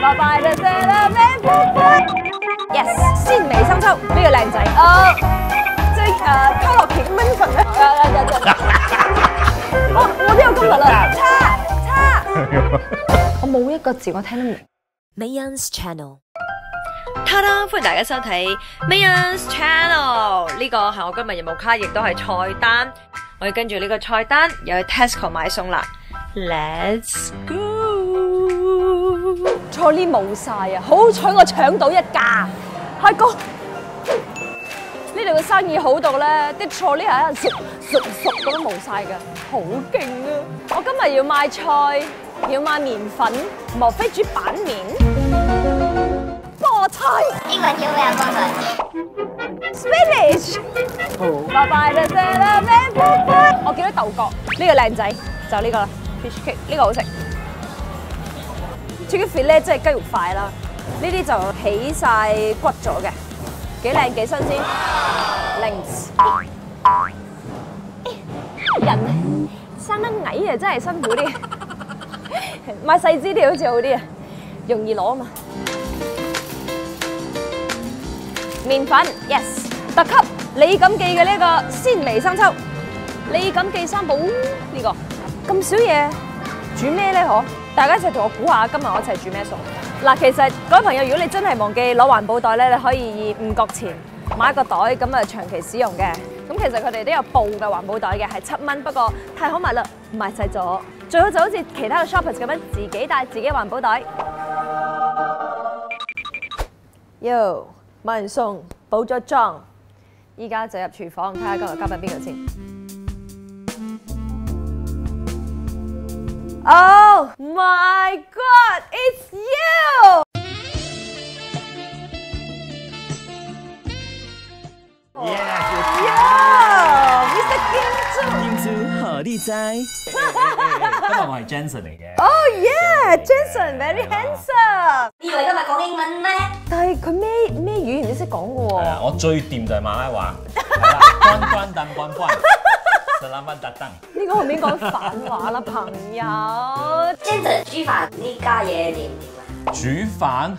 拜拜啦，Yes， 鮮味生抽呢個靚仔，即係卡樂奇燜粉咧，我都有功能啦，叉，我冇一個字我聽得明。 Mayon's Channel， 他啦，歡迎大家收睇 Mayon's Channel， 呢個係我今日任務卡，亦都係菜單。我要跟住呢個菜單，又去 Tesco 買餸啦。Let's go！ 菜呢冇晒啊！好彩我搶到一架，開哥。呢度嘅生意好到咧，啲菜呢係熟咁都冇晒㗎，好勁啊！我今日要買菜，要買麵粉，莫非煮板麵？菠菜。 英文叫咩啊？菠菜。 Spinach。拜拜啦，我見到豆角，呢個靚仔就呢個啦 ，fish cake 呢個好食。Chicken fillet 即係雞肉塊啦，呢啲就起晒骨咗嘅，幾靚幾新鮮。Links 人生得矮啊，真係辛苦啲，買細支啲好似好啲啊，容易攞啊嘛。麵粉 yes， 特級李錦記嘅呢個鮮味生抽，李錦記三寶呢個咁少嘢煮咩咧？嗬？大家一齊同我估下，今日我一齊煮咩餸？嗱，其實各位朋友，如果你真係忘記攞環保袋咧，你可以以5角錢買一個袋，咁啊長期使用嘅。咁其實佢哋都有布嘅環保袋嘅，係7蚊，不過太好賣啦，賣晒咗。最好就好似其他嘅 shoppers 咁樣，自己帶自己環保袋。Yo， 買完餸，補咗妝，依家就入廚房睇下今日交俾邊個先。Oh my God! It's you! Yeah, Mr. Kim Chu. Kim Chu 何立哉。今日我係 Jensen 嚟嘅。 Oh yeah, Jensen very handsome. 你以為今日講英文咩？ 但係佢咩語言都識講嘅喎。 我最掂就係馬拉話。關。 呢個後面講反話啦，朋友。 Jensen 煮飯呢家嘢掂唔掂啊？ 煮飯，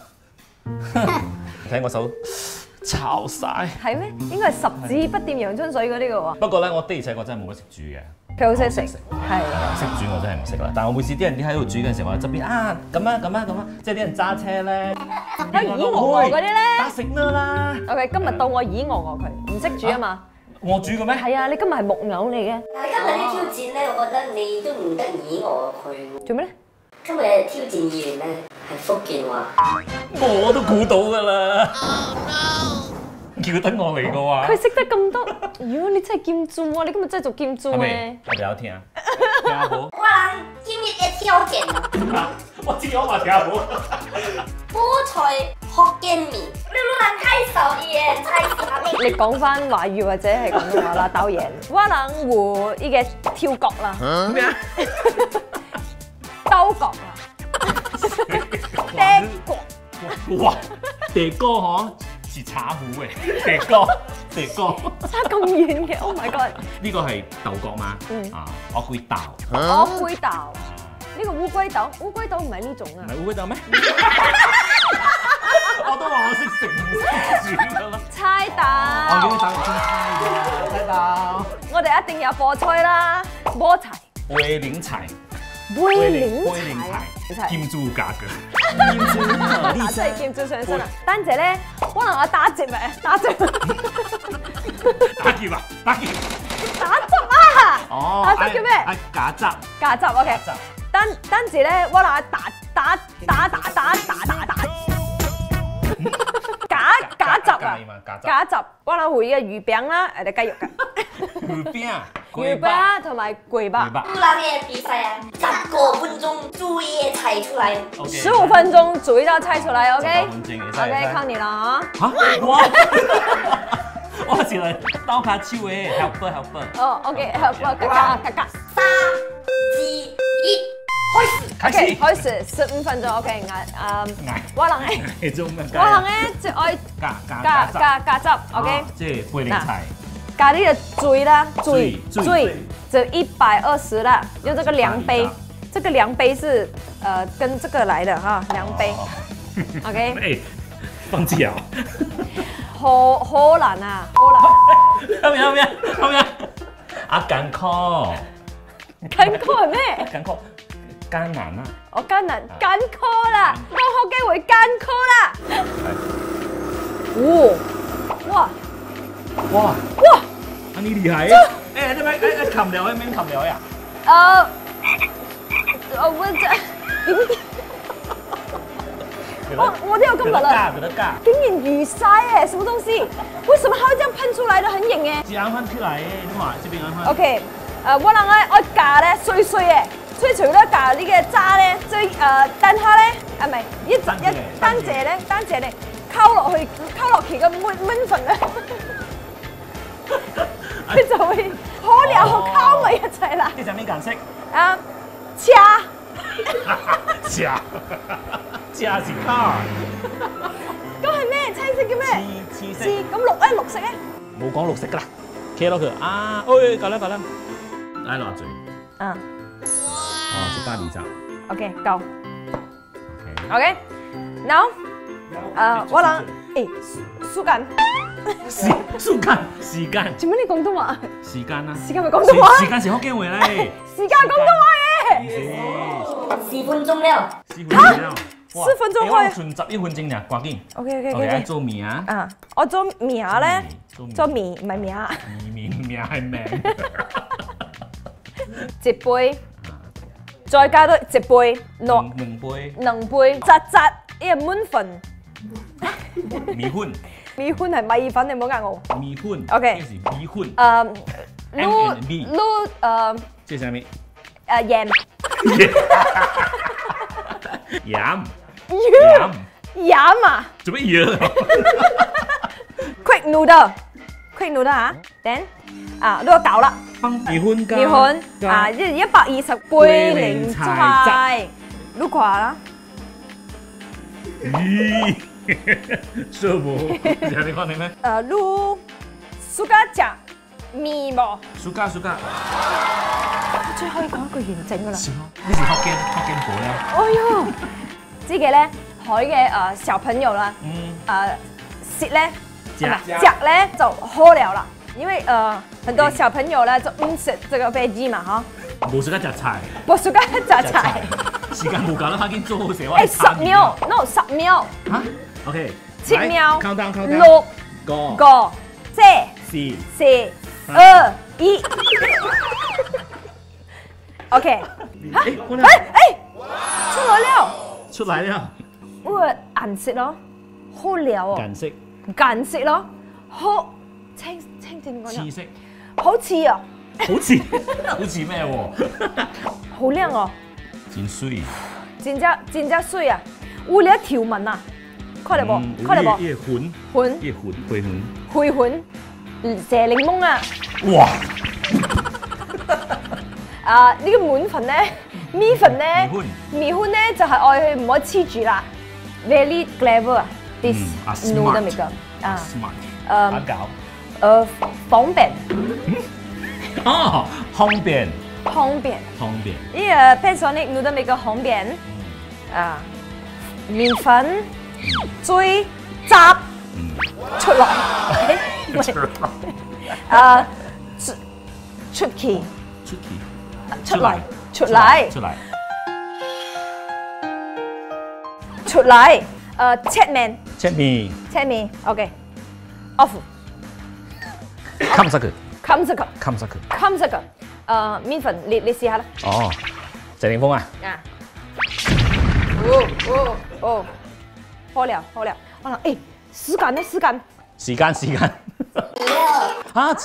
睇我手炒晒。 係咩？應該係十指不掂陽春水嗰啲嘅喎。 不過咧，我的而且確真係冇乜識煮嘅。 佢好識食，係識煮我真係唔識啦。但係我每次啲人喺度煮嘅時候，我喺側邊啊咁啊，即係啲人揸車咧， 耳鵝嗰啲咧， 得食啦。 OK， 今日到我耳鵝佢，唔識煮啊嘛。 我煮嘅咩？ 係啊，你今日係木偶嚟嘅。 但係今日啲挑戰咧，我覺得你都唔得耳我佢。 做咩咧？ 今日嘅挑戰議員咧係福建話。 我都估到㗎啦。叫得我嚟嘅話， 佢識得咁多。如果你真係劍做啊，你今日真係做劍做咩？ 我聊天啊，聽下好。 哇！今日嘅挑戰啊！ 我知我話聽下好。 菠菜學見面，你老人太手嘢，太傻你。 你講翻華語或者係咁嘅話啦，導演。我能湖呢個跳角啦。咩啊？兜角啦。爹角。 哇！爹哥嗬，是茶壺嘅爹哥。差咁遠嘅 ，Oh my God！ 呢個係豆角嘛？啊，我會豆。 我會豆。呢個烏龜豆，烏龜豆唔係呢種啊。 唔係烏龜豆咩？我都話我識食唔識煮㗎啦。 猜豆。 我叫你等我先猜豆。 我哋一定有菠菜啦，菠菜。 貝嶺柴。 貝嶺柴。 劍珠格嘅。 打出嚟劍珠上身啦！丹姐咧，可能我打折咪打折。 打劫啊！打劫！ 打汁啊！ 哦， 打汁叫咩？ 假汁。 假汁 OK。丹姐咧，我能打。假汁啊！假汁，我能會嘅魚餅啦，誒雞肉㗎。魚餅同埋桂巴。 烏蘭嘅比賽啊，10個分鐘煮一菜出來。 15分鐘煮一道菜出來 ，OK？OK， 靠你啦嚇！ 哇！我是嚟刀卡超嘅 helper。 哦 ，OK，helper，格。3、 2、1，開始。 開始15分鐘 ，OK， 我能咧最愛加汁 ，OK？ 即係貝嶺柴。 加呢個水啦，水就120啦，用這個量杯这个量杯是跟这个来的哈，量杯。OK。 哎，放棄啊！ 荷蘭啊，荷蘭。 後面。啊，艱苦艱苦係咩？ 艱苦艱難啊！ 我艱難艱苦啦，當學機會艱苦啦。哦，哇！ 啊，你厲害！哎，你咪擒了，你咪擒了呀！ 我都有咁密啦，竟然魚曬誒，什麼東西？為什麼它會這樣噴出來的？很型嘅。 是啱翻出嚟，你話這邊啱翻。 OK，我諗我架咧碎碎嘅，所以除咗架呢個渣咧，最蛋撻咧係咪一單謝咧溝落去嘅燜粉咧，佢就會可料溝埋一齊啦。 呢上面顏色茶是卡。 咁係咩？青色叫咩？ 黐色。 咁綠色咧？ 冇講綠色㗎啦，企落去啊！哎，夠啦。來落嘴。是巴黎醬。 OK， 夠。OK， now，我諗時間。做咩你廣東話？時間咪廣東話？ 時間是福建話咧。 時間廣東話嘅。 4分鐘了。 4分鐘開。 存11分鐘呀，趕緊。 OK。 做面啊？ 我做面咧，做面唔係面。 面係命。 一杯，再加多一杯，兩杯，扎呢個滿粉。米粉係米粉，你唔好呃我。 米粉。 OK。 米粉。 滷即係啥咪？ 鹽。鹽啊！ 做乜嘢 ？Quick noodle 嚇，then 呢個搞啦。 米粉 120杯零菜，滷垮啦。 咦？說冇？你講你咩？ 滷蘇家醬米喎。 蘇家。 最可以講一句完整噶啦。 呢是福建婆啦。 哎呦，這個咧，海嘅小朋友啦，食咧，夾咧就好了啦，因為很多小朋友咧就唔食這個veggie嘛，嗬。 冇時間夾菜。時間冇夠啦，快啲做好食。 10秒 ，no 10秒。 嚇 ？OK。 7秒。 countdown。 6、5、4、3、2、1。OK。出來了。哇，顏色咯，好料哦。顏色咯，好青點講？ 黐色。 好似啊。 好似咩喎？ 好靚哦。 真水。 真正水啊！有啲條紋啊，看到冇？灰粉，蛇檸檬啊！ 哇！ 呢個滿粉咧，米粉咧就係愛佢唔可以黐住啦。Very clever 啊 ！This noodle maker 點搞？ 方便。 方便。 呢個 Panasonic noodle maker 方便。麵粉、水、汁出來。出嚟。切麵。OK。off。 冚實佢。 麵粉，你試下啦。 哦，謝霆鋒啊。 好了。我諗，時間。 啊！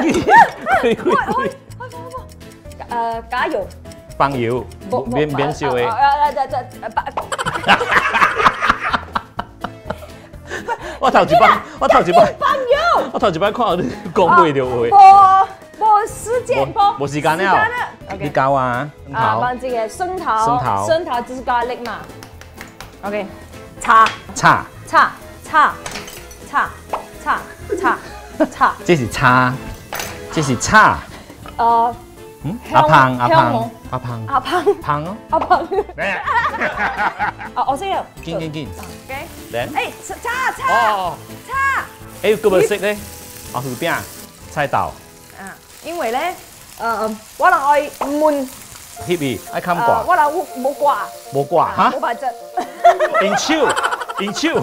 加油。 放油，免燒嘅。我頭一擺，看你講唔到會。 冇時間， 冇時間了。你教啊？ 放這個生桃就是garlic嘛。OK， 叉。這是叉。 阿胖阿胖香冇阿胖阿胖胖咯， 阿胖。 嚟啊，我識啦。 見見見， OK。 嚟誒，叉哦， 叉。 誒個唔識咧，我去邊啊？猜到啊，因為咧，可能我悶， 貼兒愛冚掛， 可能冇掛， 冇掛嚇冇，白質。 in chill in chill，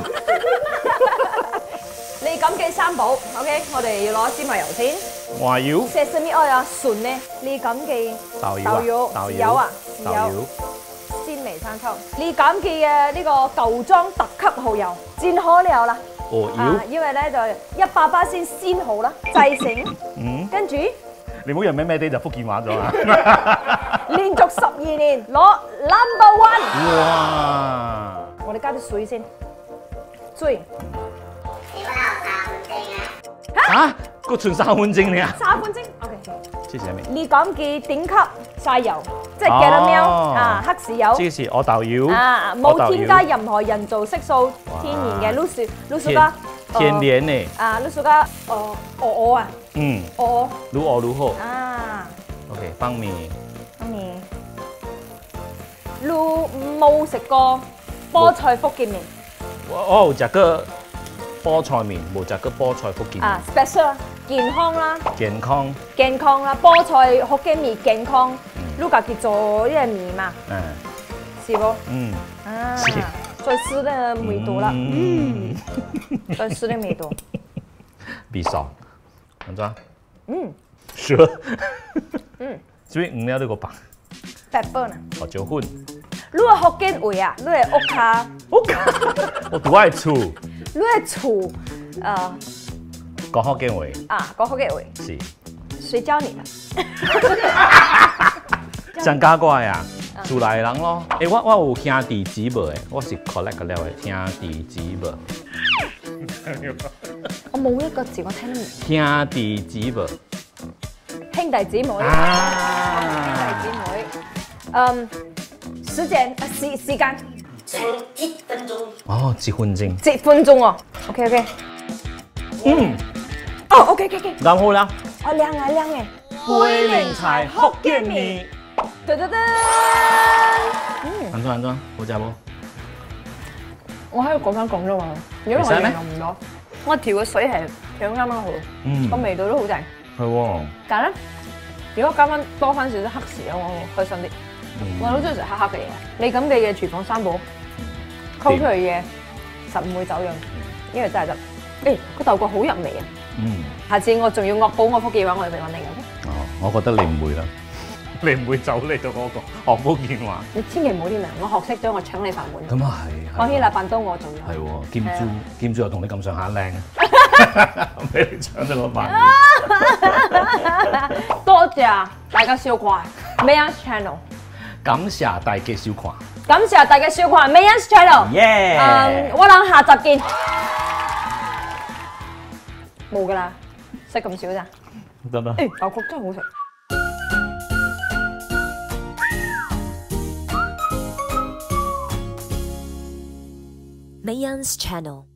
你咁嘅三寶，OK，我哋要攞芝麻油先。 話要 Sesame oil 啊，蒜咧，你咁嘅豆豆油、 豆豉油啊，豉油、 豆油， 鮮味生抽，你咁嘅呢個舊裝特級蠔油，煎好了啦。 哦啊， 要， 因為咧就100%先鮮好啦，製成，跟住你唔好人咩咩啲就福建話咗啊！ 連續12年攞 No.1。 哇！ 我哋加啲水先，水嚇，個存3分鐘呢 3分鐘，OK。 謝謝你。 你講嘅頂級晒油，即係 caramel 哦啊，黑豉油。 這個是我豆油， 啊，冇添加任何人造色素，天然嘅 Lusuga， 天然的， 啊 Lusuga，鵝啊， 嗯， 鵝愈餓愈好。 啊， OK，幫你。 咁你冇食過菠菜福建麵我有食過菠菜麵，冇食過菠菜福建麵。 啊 ，special 健康啦， 健康， 健康啦，菠菜福建麵健康，Luga 叫做呢個麵嘛， 嗯是不？ 嗯， 啊是， 最濕的味道啦， 嗯， 最濕的味道， 鼻爽，安怎？ 嗯， 蛇， 嗯， 所以唔了呢個白， pepper 啊， 胡椒粉， 你係福建味啊，你係屋卡。 我都愛醋， 你係醋， 講福建話講福建話， 是。 誰教你的？ 真假怪啊！厝內人咯，我有兄弟姊妹的，我是 collect 個了的兄弟姊妹。 我冇一個字我聽得明。 兄弟姊妹， 兄弟姊妹，兄弟姊妹，時間 7分鐘。 哦，7分鐘， 7分鐘喎。OK， 嗯， 哦，OK， 咁好啦。 我靚嘅， 桂林菜福建麵， 噔噔噔， 安怎？好食冇？ 我喺度講咗嘛，如果我形容唔到，我調嘅水係調啱啱好，個味道都好正。 係喎， 但係咧，如果加翻多翻少少黑豉油，我會開心啲。我好中意食黑黑嘅嘢。你咁嘅廚房三寶，溝出嚟嘅實唔會走樣，因為真係得。誒，個豆角好入味啊！ 嗯， 下次我仲要惡補我福建話，我哋嚟揾你嘅。 哦，我覺得你唔會啦，你唔會走嚟到嗰個學福建話。 你千祈唔好啲名，我學識咗，我搶你飯碗。 咁啊係， 講起禮飯刀，我仲要。 係喎，劍珠又同你咁上下靚，俾你搶咗個飯。 多謝大家收看 Mayans Channel， 感謝大家收看， 感謝大家收看 Mayans Channel。 耶！ 我諗下集見。冇㗎啦，食咁少咋？ 得啦。 誒，豆角真係好食。 Mayans Channel。